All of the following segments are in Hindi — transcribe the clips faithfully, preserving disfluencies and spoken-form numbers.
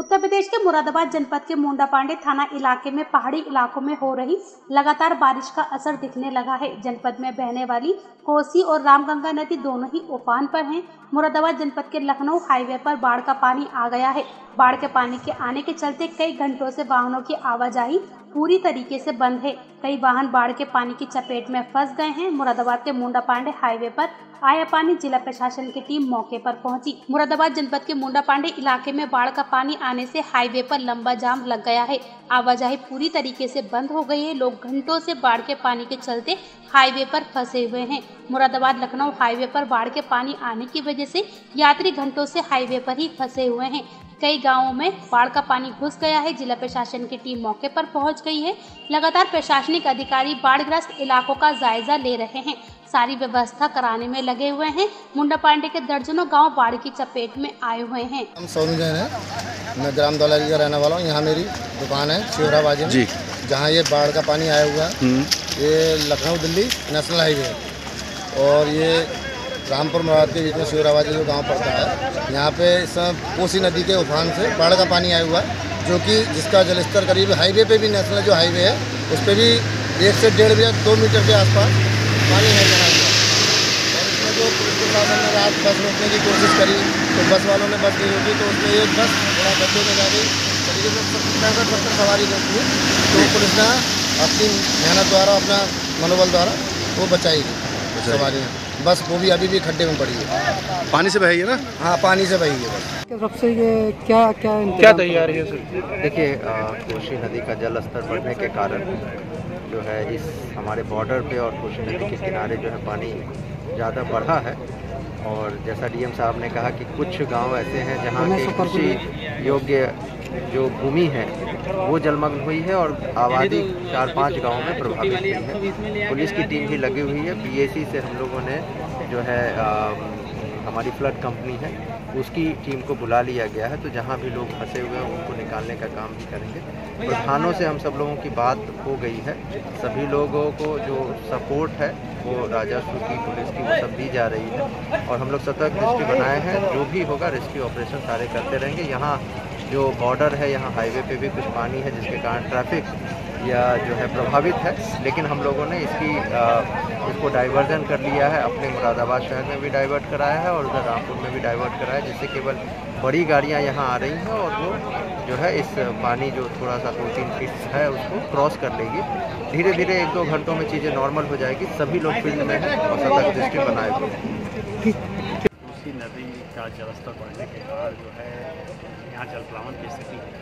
उत्तर प्रदेश के मुरादाबाद जनपद के मुंडापांडे थाना इलाके में पहाड़ी इलाकों में हो रही लगातार बारिश का असर दिखने लगा है। जनपद में बहने वाली कोसी और रामगंगा नदी दोनों ही उफान पर हैं। मुरादाबाद जनपद के लखनऊ हाईवे पर बाढ़ का पानी आ गया है। बाढ़ के पानी के आने के चलते कई घंटों से वाहनों की आवाजाही पूरी तरीके से बंद है। कई वाहन बाढ़ के पानी की चपेट में फंस गए हैं। मुरादाबाद के मुंडापांडे हाईवे पर आया पानी, जिला प्रशासन की टीम मौके पर पहुंची। मुरादाबाद जनपद के मुंडापांडे इलाके में बाढ़ का पानी आने से हाईवे पर लंबा जाम लग गया है। आवाजाही पूरी तरीके से बंद हो गई है। लोग घंटों से बाढ़ के पानी के चलते हाईवे पर फंसे हुए हैं। मुरादाबाद लखनऊ हाईवे पर बाढ़ के पानी आने की वजह से यात्री घंटों से हाईवे पर ही फंसे हुए हैं। कई गांवों में बाढ़ का पानी घुस गया है। जिला प्रशासन की टीम मौके पर पहुंच गई है। लगातार प्रशासनिक अधिकारी बाढ़ग्रस्त इलाकों का जायजा ले रहे हैं, सारी व्यवस्था कराने में लगे हुए हैं। मुंडापांडे के दर्जनों गांव बाढ़ की चपेट में आए हुए हैं। हम सोनू जैन है, मैं ग्राम दौलारी का रहने वाला हूँ। यहाँ मेरी दुकान है शिवराबाजी में, जहाँ ये बाढ़ का पानी आया हुआ है। ये लखनऊ दिल्ली नेशनल हाईवे है और ये रामपुर मुराद के बीच में शिवराबाजी जो गांव पड़ता है। यहाँ पे इस समय कोसी नदी के उफान से बाढ़ का पानी आया हुआ है, जो कि जिसका जलस्तर करीब हाईवे पे भी, नेशनल जो हाईवे है उस पर भी एक से डेढ़ या दो मीटर के आसपास पानी है जमा हुआ। और इसमें जो पुलिस प्रशासन ने रात बस रोकने की कोशिश करी तो बस वालों ने बस नहीं रोकी, तो उसमें एक बस थोड़ा गड्ढे में जा गई। करीब पैंसठ सत्तर सवारी रहती है, तो पुलिस ने अपनी मेहनत द्वारा, अपना मनोबल द्वारा वो बचाई गई सवारी। बस वो भी अभी भी खड्डे में पड़ी है। पानी से बही है ना? हाँ, पानी से बही है बस। तब से ये क्या क्या क्या तैयारी है सर? देखिए, कोसी नदी का जल स्तर बढ़ने के कारण जो है इस हमारे बॉर्डर पे और कोसी नदी के किनारे जो है पानी ज़्यादा बढ़ा है। और जैसा डीएम साहब ने कहा कि कुछ गांव ऐसे हैं जहां के कृषि योग्य जो भूमि है वो जलमग्न हुई है और आबादी चार पांच गांवों में प्रभावित हुई है। पुलिस की टीम भी लगी हुई है। पीएसी से हम लोगों ने जो है आ, हमारी फ्लड कंपनी है उसकी टीम को बुला लिया गया है। तो जहां भी लोग फंसे हुए हैं उनको निकालने का काम भी करेंगे। प्रधानों से हम सब लोगों की बात हो गई है। सभी लोगों को जो सपोर्ट है वो राजस्व की, पुलिस की, वो सब दी जा रही है। और हम लोग सतर्क दृष्टि बनाए हैं। जो भी होगा रेस्क्यू ऑपरेशन सारे करते रहेंगे। यहाँ जो बॉर्डर है, यहाँ हाईवे पे भी कुछ पानी है जिसके कारण ट्रैफिक या जो है प्रभावित है, लेकिन हम लोगों ने इसकी आ, इसको डाइवर्जन कर लिया है। अपने मुरादाबाद शहर में भी डाइवर्ट कराया है और उधर रामपुर में भी डाइवर्ट कराया है, जिससे केवल बड़ी गाड़ियाँ यहाँ आ रही हैं और वो जो है इस पानी जो थोड़ा सा दो तीन फीट है उसको क्रॉस कर लेगी। धीरे धीरे एक दो घंटों में चीज़ें नॉर्मल हो जाएगी। सभी लोग फील्ड में हैं और सतर्क दृष्टि बनाए हुए हैं। कोसी नदी का जलस्तर बढ़ने के कारण जो है यहाँ जलप्लावन की स्थिति है।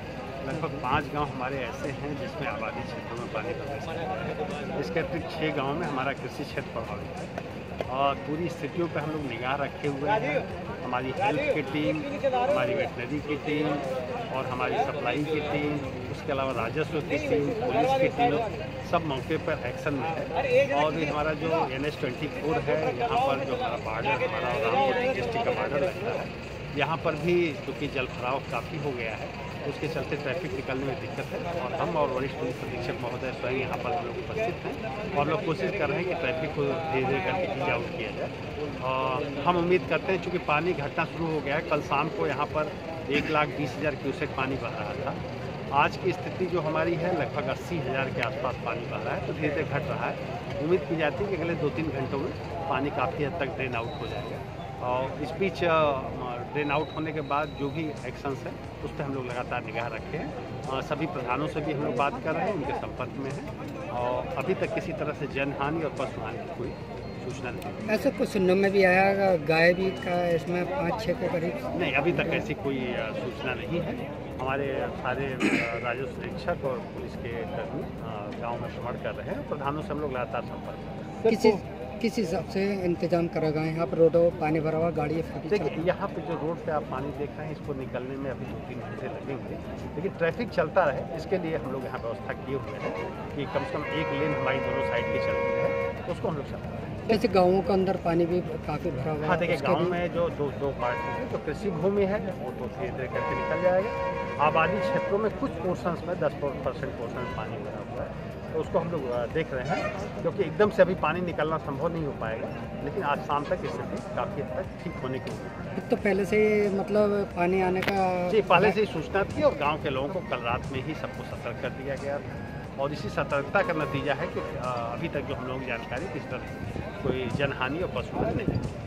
लगभग पाँच गांव हमारे ऐसे हैं जिसमें आबादी क्षेत्रों में पानी प्रवेश कर रहा है। इसके अतिरिक्त छः गाँव में हमारा कृषि क्षेत्र प्रभावित है और पूरी स्थितियों पर हम लोग निगाह रखे हुए हैं। हमारी हेल्थ की टीम, हमारी वेटनरी की टीम और हमारी सप्लाई की टीम, उसके अलावा राजस्व की टीम, पुलिस की टीम, सब मौके पर एक्शन में है। और भी हमारा जो एन एच ट्वेंटी फोर है, यहाँ पर जो हमारा बॉर्डर, हमारा रामपुर डिस्ट्रिक्ट का बॉर्डर लगता है, यहाँ पर भी क्योंकि जल भराव काफ़ी हो गया है, उसके चलते ट्रैफिक निकलने में दिक्कत है। और हम और वरिष्ठ पुलिस अधीक्षक महोदय स्वयं यहाँ पर हम लोग उपस्थित हैं और लोग कोशिश कर रहे हैं कि ट्रैफिक को धीरे धीरे करके ईज आउट किया जाए। और हम उम्मीद करते हैं, चूँकि पानी घटना शुरू हो गया है, कल शाम को यहाँ पर एक लाख बीस हज़ार क्यूसेक पानी बह रहा था। आज की स्थिति जो हमारी है लगभग अस्सी हज़ार के आसपास पानी बह रहा है, तो धीरे धीरे घट रहा है। उम्मीद की जाती है कि अगले दो तीन घंटों में पानी काफ़ी हद तक ड्रेन आउट हो जाएगा। और इस बीच ड्रेन आउट होने के बाद जो भी एक्शंस है उस पर हम लोग लगातार निगाह रखे हैं। सभी प्रधानों से भी हम लोग बात कर रहे हैं, उनके संपर्क में हैं और अभी तक किसी तरह से जनहानि और पशु हानि की कोई सूचना नहीं। ऐसा कुछ सुनने में भी आया, गाय भी का इसमें पाँच छः के करीब? नहीं, अभी तक ऐसी कोई सूचना नहीं है। हमारे सारे राजस्व निरीक्षक और पुलिस के कर्मी गाँव में भ्रमण कर रहे हैं। प्रधानों से हम लोग लगातार संपर्क कर रहे हैं। किस हिसाब से इंतजाम करा गया है? यहाँ पर रोडों पानी भरा हुआ, गाड़ी देखिए, यहाँ पे जो रोड पे आप पानी देख रहे हैं, इसको निकलने में अभी दो तीन घंटे लगेंगे, लेकिन ट्रैफिक चलता रहे इसके लिए हम लोग यहाँ व्यवस्था किए हुए हैं कि कम से कम एक लेन हमारी दोनों साइड की चलती है, तो उसको हम लोग चलता रहे। जैसे गाँवों के अंदर पानी भी काफ़ी भरा हुआ है। हाँ, देखिए, गाँव में जो दो दो पार्ट है, जो कृषि भूमि है वो तो धीरे धीरे करके निकल जाएगा। आबादी क्षेत्रों में कुछ पोर्शंस में दस परसेंट पोर्शन पानी भरा हुआ है, तो उसको हम लोग देख रहे हैं, क्योंकि एकदम से अभी पानी निकलना संभव नहीं हो पाएगा, लेकिन आज शाम तक स्थिति काफ़ी हद तक ठीक होने की उम्मीद है। तो पहले से ही मतलब पानी आने का जी पहले से ही सूचना थी और गांव के लोगों को कल रात में ही सबको सतर्क कर दिया गया था, और इसी सतर्कता का नतीजा है कि अभी तक जो हम लोगों की जानकारी किस तरह कोई जनहानि और पशुहानि नहीं है।